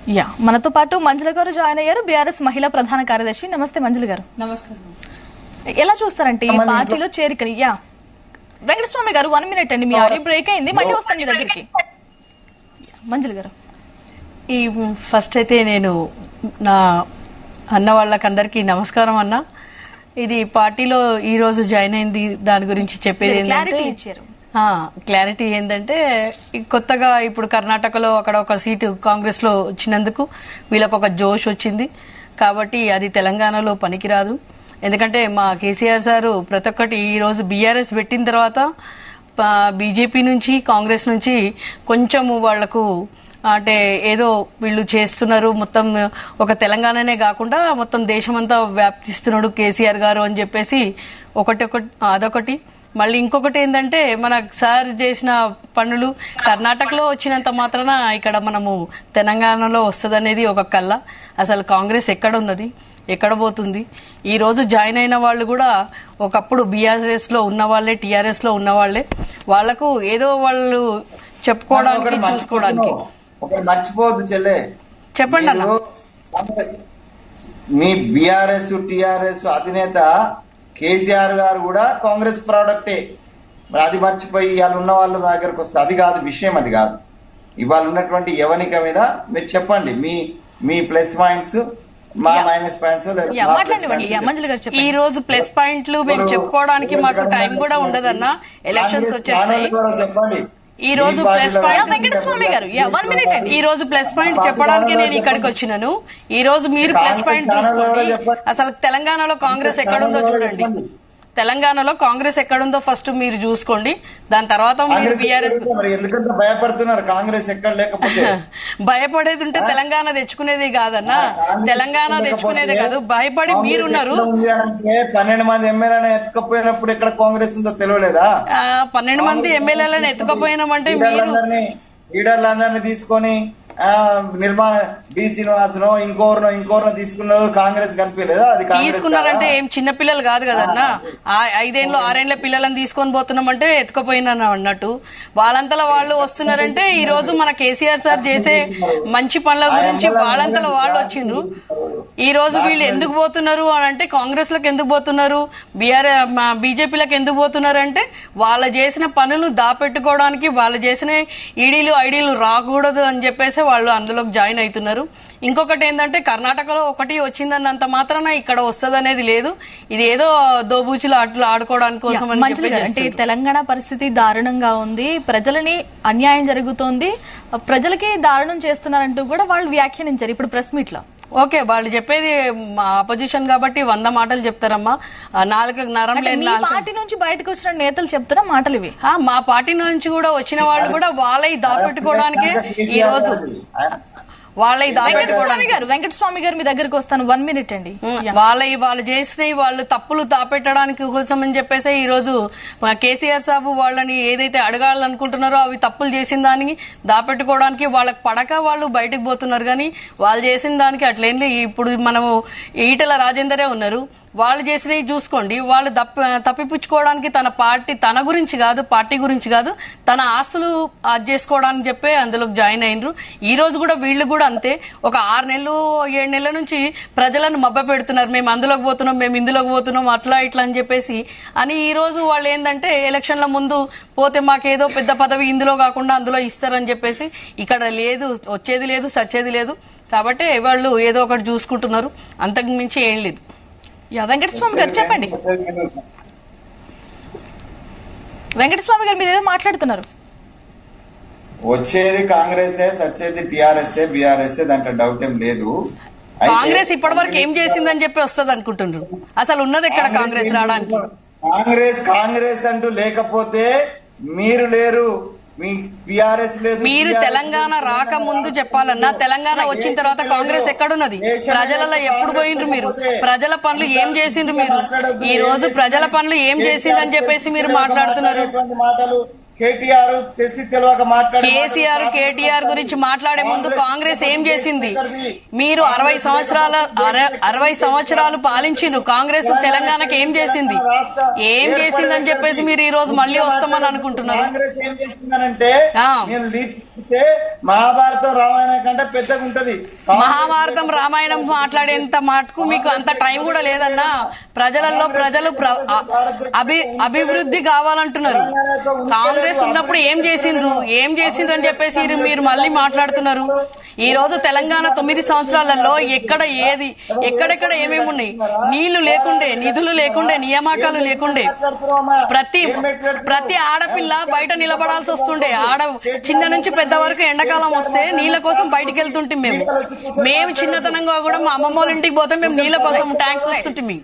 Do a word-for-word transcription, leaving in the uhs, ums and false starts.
Yeah మనతో పాటు మంజుల గారు జాయిన్ అయ్యారు, బీఆర్ఎస్ మహిళా ప్రధాన కార్యదర్శి. నమస్తే మంజుల గారు. నమస్కారం. ఎలా చూస్తారంటే ఈ పార్టీలో చేరికని? యా వెంకటస్వామి గారు వన్ మినిట్ అండి, మీ ఆడియో బ్రేక్ అయింది, మళ్ళీ వస్తాను మీ దగ్గరికి. మంజుల గారు, ఈ ఫస్ట్ అయితే నేను నా అన్న వాళ్ళకందరికీ నమస్కారం అన్న. ఇది పార్టీలో ఈ రోజు జాయిన్ అయింది, దాని గురించి చెప్పేది ఏంటంటే క్లారిటీ ఏంటంటే కొత్తగా ఇప్పుడు కర్ణాటకలో అక్కడ ఒక సీటు కాంగ్రెస్ లో వచ్చినందుకు వీళ్ళకు ఒక జోష్ వచ్చింది కాబట్టి అది తెలంగాణలో పనికిరాదు. ఎందుకంటే మా కేసీఆర్ సారు ప్రతి ఒక్కటి ఈ రోజు బీఆర్ఎస్ పెట్టిన తర్వాత బీజేపీ నుంచి కాంగ్రెస్ నుంచి కొంచెము వాళ్లకు అంటే ఏదో వీళ్ళు చేస్తున్నారు, మొత్తం ఒక తెలంగాణనే కాకుండా మొత్తం దేశమంతా వ్యాప్తిస్తున్నాడు కేసీఆర్ గారు అని చెప్పేసి ఒకటి ఒకటి అదొకటి. మళ్ళీ ఇంకొకటి ఏంటంటే మన సార్ చేసిన పనులు కర్ణాటకలో వచ్చినంత మాత్రాన ఇక్కడ మనము తెలంగాణలో వస్తుందనేది ఒక కళ్ళ. అసలు కాంగ్రెస్ ఎక్కడ ఉన్నది, ఎక్కడ పోతుంది? ఈ రోజు జాయిన్ అయిన వాళ్ళు కూడా ఒకప్పుడు బీఆర్ఎస్ లో ఉన్న వాళ్ళే, టీఆర్ఎస్ లో ఉన్న వాళ్ళే. వాళ్లకు ఏదో వాళ్ళు చెప్పుకోవడానికి చూసుకోవడానికి మర్చిపోవద్దు చెల్లె. చెప్పండి అన్న. మీ బీఆర్ఎస్ టీఆర్ఎస్ అధినేత కేసీఆర్ గారు కూడా కాంగ్రెస్ ప్రోడక్టే. మరి అది మర్చిపోయి ఇవాళ ఉన్న వాళ్ళ దగ్గరకు వస్తుంది. అది కాదు విషయం, అది కాదు. ఇవాళ ఉన్నటువంటి యవనిక మీద మీరు చెప్పండి మీ మీ ప్లస్ పాయింట్స్, మా మైనస్ పాయింట్స్. ఈ రోజు ప్లస్ పాయింట్లు మేము చెప్పుకోవడానికి మాకు టైం కూడా ఉండదన్న, ఎలక్షన్స్ వచ్చేస్తాయి. చెప్పండి ఈ రోజు ప్లస్ పాయింట్ వెంకటస్వామి గారు ఈ రోజు ప్లస్ పాయింట్ చెప్పడానికి నేను ఇక్కడికి వచ్చినాను. ఈ రోజు మీరు ప్లస్ పాయింట్ చూసుకోండి. అసలు తెలంగాణలో కాంగ్రెస్ ఎక్కడుందో చూడండి. తెలంగాణలో కాంగ్రెస్ ఎక్కడుందో ఫస్ట్ మీరు చూసుకోండి, దాని తర్వాత మీరు బీఆర్ఎస్. భయపడుతున్నారు కాంగ్రెస్ ఎక్కడ లేకపోతే. భయపడేది ఉంటే తెలంగాణ తెచ్చుకునేది కాదన్నా, తెలంగాణ తెచ్చుకునేది కాదు. భయపడి మీరున్నారు. పన్నెండు మంది ఎమ్మెల్యేలను ఎత్తుకపోయినప్పుడు ఎక్కడ కాంగ్రెస్ ఉందో తెలియలేదా? పన్నెండు మంది ఎమ్మెల్యేలను ఎత్తుకపోయినామంటే మీరు లీడర్లందరినీ తీసుకొని నిర్మాణ బి శ్రీనివాసనో ఇంకోరినో ఇంకోరినో తీసుకున్నారు, కాంగ్రెస్ కనిపించలేదా? అది తీసుకున్నారంటే ఏం చిన్న పిల్లలు కాదు కదన్నా. ఐదేళ్ళు ఆరేళ్ల పిల్లలను తీసుకొని పోతున్నామంటే ఎత్తుకుపోయినా అన్నట్టు. వాళ్ళంతలో వాళ్ళు వస్తున్నారంటే ఈ రోజు మన కేసీఆర్ సార్ చేసే మంచి పనుల గురించి వాళ్ళంతలో వాళ్ళు వచ్చిండ్రు. ఈ రోజు వీళ్ళు ఎందుకు పోతున్నారు అని అంటే కాంగ్రెస్ లకు ఎందుకు పోతున్నారు, బీఆర్ బీజేపీలకు ఎందుకు పోతున్నారు అంటే వాళ్ళు చేసిన పనులు దాపెట్టుకోవడానికి, వాళ్ళు చేసిన ఈడీలు ఐడీలు రాకూడదు అని చెప్పేసి వాళ్ళు అందులోకి జాయిన్ అవుతున్నారు. ఇంకొకటి ఏంటంటే కర్ణాటకలో ఒకటి వచ్చిందన్నంత మాత్రాన ఇక్కడ వస్తుంది అనేది లేదు. ఇది ఏదో దోబూచులు ఆటలు ఆడుకోవడానికి కోసం అంటే తెలంగాణ పరిస్థితి దారుణంగా ఉంది, ప్రజలని అన్యాయం జరుగుతోంది, ప్రజలకి దారుణం చేస్తున్నారంటూ కూడా వాళ్ళు వ్యాఖ్యానించారు ఇప్పుడు ప్రెస్ మీట్ లో. ఓకే, వాళ్ళు చెప్పేది అపోజిషన్ కాబట్టి వంద మాటలు చెప్తారమ్మా. నాలుగు నరం లేని పార్టీ నుంచి బయటకు వచ్చిన నేతలు చెప్తున్న మాటలు ఇవి. మా పార్టీ నుంచి కూడా వచ్చిన వాళ్ళు కూడా వాళ్ళవి దాపెట్టుకోవడానికే ఈ రోజు వాళ్ళ వెంకటస్వామి గారు వెంకటస్వామి గారు మీ దగ్గరకు వస్తాను, వన్ మినిట్ అండి. వాళ్ళ వాళ్ళు చేసినవి వాళ్ళు తప్పులు దాపెట్టడానికి కోసం అని చెప్పేసి ఈ రోజు కేసీఆర్ సాబు వాళ్ళని ఏదైతే అడగాలనుకుంటున్నారో అవి తప్పులు చేసిన దానికి దాపెట్టుకోవడానికి వాళ్ళకి పడక వాళ్ళు బయటకు పోతున్నారు. కానీ వాళ్ళు చేసిన దానికి అట్లేంది. ఇప్పుడు మనము ఈటెల రాజేందరే ఉన్నారు, వాళ్ళు చేసినవి చూసుకోండి. వాళ్ళు తప్పిపుచ్చుకోవడానికి తన పార్టీ తన గురించి కాదు, పార్టీ గురించి కాదు, తన ఆస్తులు అది చేసుకోవడానికి చెప్పే అందులోకి జాయిన్ అయినరు. ఈ రోజు కూడా వీళ్ళు కూడా అంతే. ఒక ఆరు నెలలు ఏడు నెలల నుంచి ప్రజలను మబ్బ పెడుతున్నారు, మేము అందులోకి పోతున్నాం, మేము ఇందులోకి పోతున్నాం, అట్లా ఇట్లా అని చెప్పేసి అని. ఈ రోజు వాళ్ళు ఏంటంటే ఎలక్షన్ల ముందు పోతే మాకేదో పెద్ద పదవి ఇందులో కాకుండా అందులో ఇస్తారని చెప్పేసి ఇక్కడ లేదు, వచ్చేది లేదు, సచ్చేది లేదు. కాబట్టి వాళ్ళు ఏదో ఒకటి చూసుకుంటున్నారు, అంతకు మించి ఏం లేదు. వెంకటస్వామి గారు చెప్పండి. వెంకటస్వామి గారు మీరు ఏదో మాట్లాడుతున్నారు. వచ్చేది కాంగ్రెస్, సచ్చేది టీఆర్ఎస్ బీఆర్ఎస్, దాంట్లో డౌట్ ఏం లేదు. కాంగ్రెస్ ఇప్పటి వరకు ఏం చేసిందని చెప్పి వస్తుంది అనుకుంటున్నారు. అసలు ఉన్నది ఎక్కడ కాంగ్రెస్ రావడానికి? కాంగ్రెస్ కాంగ్రెస్ అంటూ లేకపోతే మీరు లేరు, మీ బీఆర్ఎస్ లేదు. మీరు తెలంగాణ రాకముందు చెప్పాలన్నా, తెలంగాణ వచ్చిన తర్వాత కాంగ్రెస్ ఎక్కడున్నది? ప్రజలలో ఎప్పుడు పోయిండ్రు మీరు? ప్రజల పనులు ఏం చేసిండ్రు మీరు? ఈ రోజు ప్రజల పనులు ఏం చేసిందని చెప్పేసి మీరు మాట్లాడుతున్నారు. కేటీఆర్ తెలిసి తెలియక మాట్లాడే కేసీఆర్ కేటీఆర్ గురించి మాట్లాడే ముందు కాంగ్రెస్ ఏం చేసింది? మీరు అరవై సంవత్సరాల అరవై సంవత్సరాలు పాలించిండ్రు. కాంగ్రెస్ తెలంగాణకి ఏం చేసింది? ఏం చేసిందని చెప్పేసి మీరు ఈ రోజు మళ్ళీ వస్తామని అనుకుంటున్నారు. కాంగ్రెస్ ఏం చేసిందనంటే చూస్తే మహాభారతం రామాయణం కంటే పెద్దగా ఉంటది. మహాభారతం రామాయణం మాట్లాడేంత మటుకు మీకు అంత టైం కూడా లేదన్నా. ప్రజలలో ప్రజలు ప్ర- అభి అభివృద్ధి కావాలంటున్నారు. కాంగ్రెస్ ఉన్నప్పుడు ఏం చేసిండ్రు ఏం చేసిండ్రు అని చెప్పేసి మీరు మళ్ళీ మాట్లాడుతున్నారు. ఈ రోజు తెలంగాణ తొమ్మిది సంవత్సరాలలో ఎక్కడ ఏది ఎక్కడెక్కడ ఏమేమి ఉన్నాయి? నీళ్లు లేకుండే, నిధులు లేకుండే, నియామకాలు లేకుండే. ప్రతి ప్రతి ఆడపిల్ల బయట నిలబడాల్సి వస్తుండే. ఆడ చిన్న నుంచి పెద్ద వరకు ఎండాకాలం వస్తే నీళ్ల కోసం బయటికి వెళ్తుంటే మేము మేము చిన్నతనంగా కూడా మా అమ్మమ్మ వాళ్ళ ఇంటికి పోతే మేము నీళ్ల కోసం ట్యాంక్ వస్తుంటే